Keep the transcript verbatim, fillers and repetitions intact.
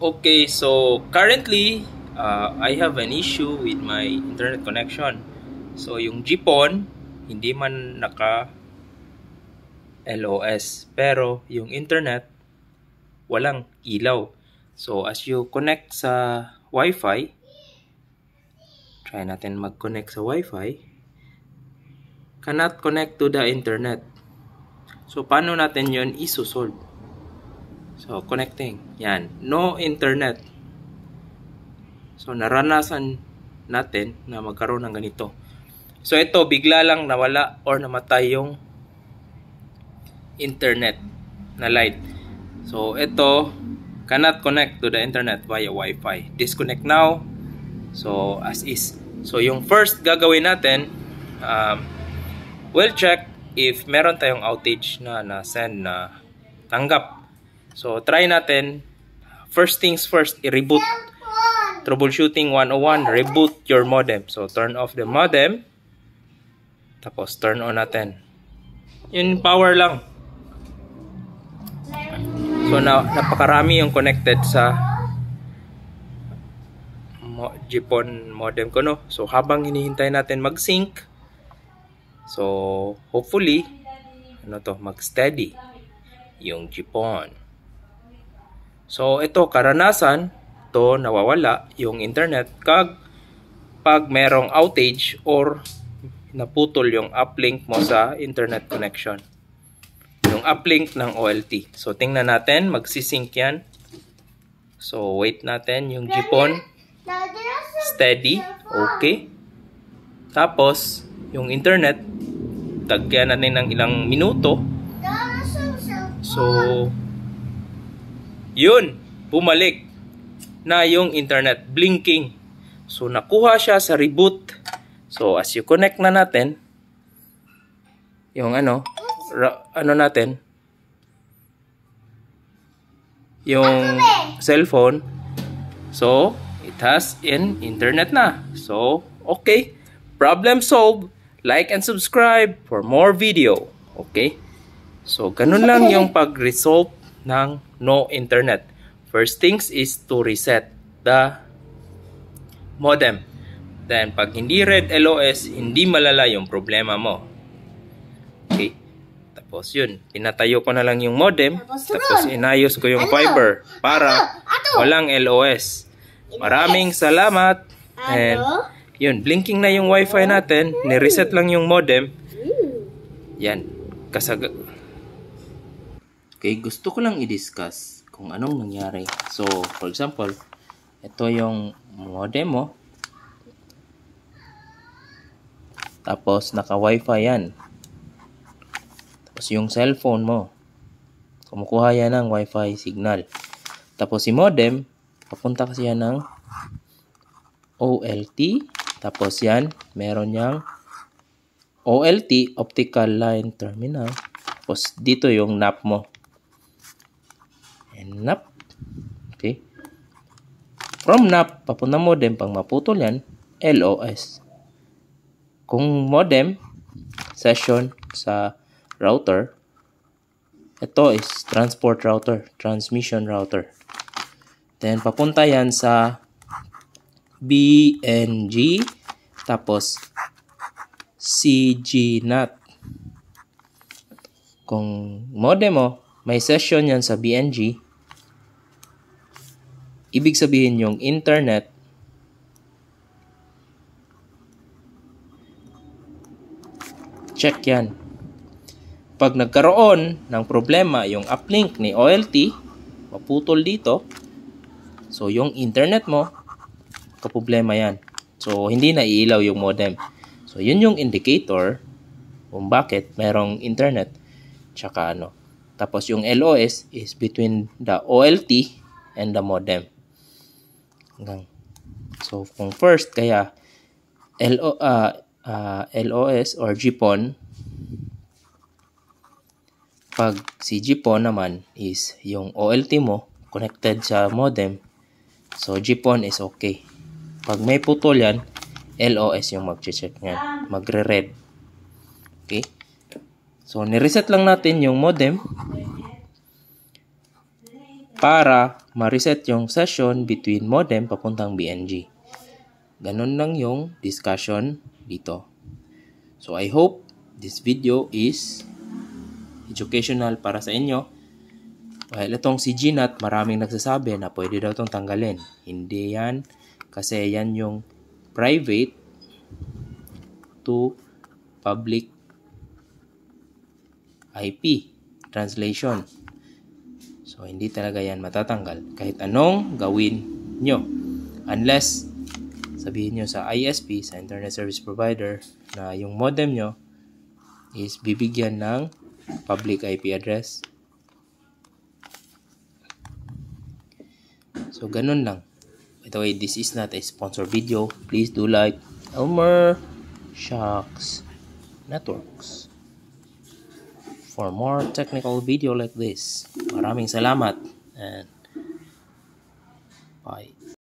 Okay, so currently, uh, I have an issue with my internet connection. So yung Gpon, hindi man naka L O S, pero yung internet, walang ilaw. So as you connect sa Wi-Fi, try natin mag-connect sa Wi-Fi, cannot connect to the internet. So paano natin yun isosolve? So, connecting. Yan. No internet. So, naranasan natin na magkaroon ng ganito. So, ito, bigla lang nawala or namatay yung internet na light. So, ito, cannot connect to the internet via Wi-Fi. Disconnect now. So, as is. So, yung first gagawin natin, um, we'll check if meron tayong outage na na-send na tanggap. So, try natin. First things first, i-reboot. Troubleshooting one oh one, reboot your modem. So, turn off the modem. Tapos, turn on natin. Yun, power lang. So, na, napakarami yung connected sa mo, Gpon modem ko, no? So, habang hinihintay natin mag-sync, so, hopefully, ano to, mag-steady yung Gpon. So, ito, karanasan, to nawawala yung internet kag pag merong outage or naputol yung uplink mo sa internet connection. Yung uplink ng O L T. So, tingnan natin, magsisync yan. So, wait natin yung Gpon. Steady. Okay. Tapos, yung internet, tagyan natin ng ilang minuto. So, yun, bumalik na yung internet, blinking. So, nakuha siya sa reboot. So, as you connect na natin, yung ano, ano natin, yung cellphone, so, it has in internet na. So, okay, problem solved. Like and subscribe for more video. Okay? So, ganun lang yung pag-resolve ng no internet. First things is to reset the modem. Then, pag hindi red L O S, hindi malala yung problema mo. Okay? Tapos yun, pinatayo ko na lang yung modem. Tapos inayos ko yung fiber para walang L O S. Maraming salamat. And yun, blinking na yung wifi natin. Ni-reset lang yung modem. Yan. Kasag... Okay, gusto ko lang i-discuss kung anong nangyari. So, for example, ito yung modem mo. Tapos, naka-wifi yan. Tapos, yung cellphone mo. Kumukuha yan ng wifi signal. Tapos, si modem, papunta kasi yan ng O L T. Tapos, yan, meron niyang O L T, Optical Line Terminal. Tapos, dito yung N A P mo. And N A P. Okay. From N A P, papunta modem, pang maputol yan, L O S. Kung modem, session sa router, ito is transport router, transmission router. Then, papunta yan sa B N G, tapos C G N A T. Kung modem mo, may session yan sa B N G, ibig sabihin yung internet check yan. Pag nagkaroon ng problema yung uplink ni O L T, maputol dito, so yung internet mo, kaproblema yan. So, hindi na iilaw yung modem. So, yun yung indicator kung bakit merong internet tsaka ano. Tapos, yung L O S is between the O L T and the modem. So, kung first, kaya L O, uh, uh, L O S or Gpon, pag si Gpon naman is yung O L T mo connected sa modem, so Gpon is okay. Pag may putol yan, L O S yung mag-check niyan, magre-red. Okay? So, nireset lang natin yung modem. para ma-reset yung session between modem papuntang B N G. Ganun lang yung discussion dito. So I hope this video is educational para sa inyo. Dahil itong si G NAT, maraming nagsasabi na pwede daw itong tanggalin. Hindi yan, kasi yan yung private to public I P translation. So hindi talaga yan matatanggal kahit anong gawin nyo. Unless sabihin nyo sa I S P, sa Internet Service Provider, na yung modem nyo is bibigyan ng public I P address. So, ganun lang. By the way, this is not a sponsored video. Please do like Elmer Shocks Networks for more technical video like this. Maraming salamat and bye.